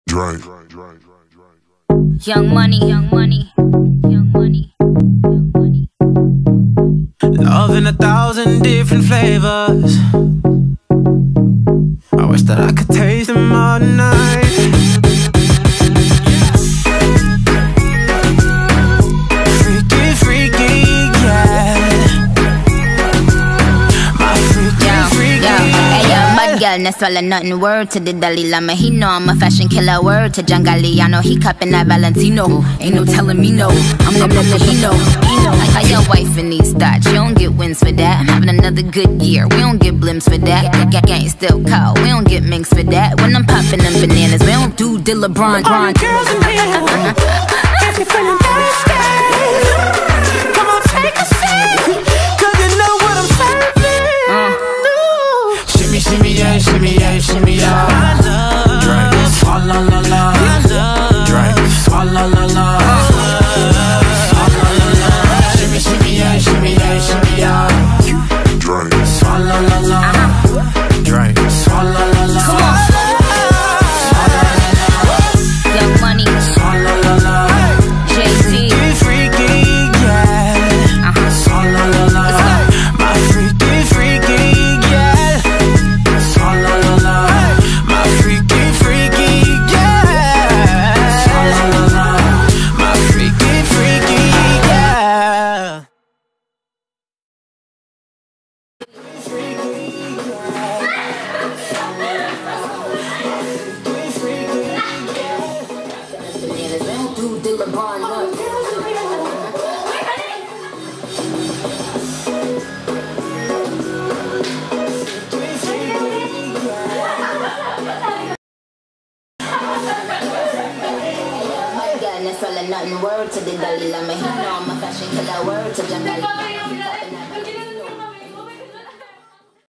Drink. Young money, young money, young money, young money. Love in 1,000 different flavors. I wish that I could taste them all night. Freaky, freaky, yeah. My freaky, freaky, yeah. Bad girl, no swallow nothing. Word to the Dalai Lama, he know I'm a fashion killer. Word to John Galliano, he cupping that Valentino. Ain't no telling me no, I'm the Filipino. Like your wife in these thoughts, you don't get wins for that. I'm having another good year, we don't get blimps for that. Gang still call, we don't get minks for that. When I'm popping them bananas, we don't do the LeBron. All the girls in here, if you're feeling thirsty, come on, take a sip, 'cause you know what I'm serving. Shimmy, shimmy, yeah, shimmy, yeah, shimmy, yeah. Drink. Swalla la la, Drink. swalla la la, swalla la la. Shimmy, shimmy, yeah, shimmy, yeah, shimmy, yeah. Drink. Swalla la la, Drink. swalla la la. Young money, Swalla la la. Jay-Z. Freaky, yeah. Swalla la la. My freaky, freaky, yeah. Swalla la la. My freaky, freaky, yeah. Swalla la la. My freaky, freaky, yeah. Bananas, we don't do the LeBron. Bad girl, no swallow nothing. Word to the Dalai Lama, he know I'm a fashion killer. Word to John Galliano.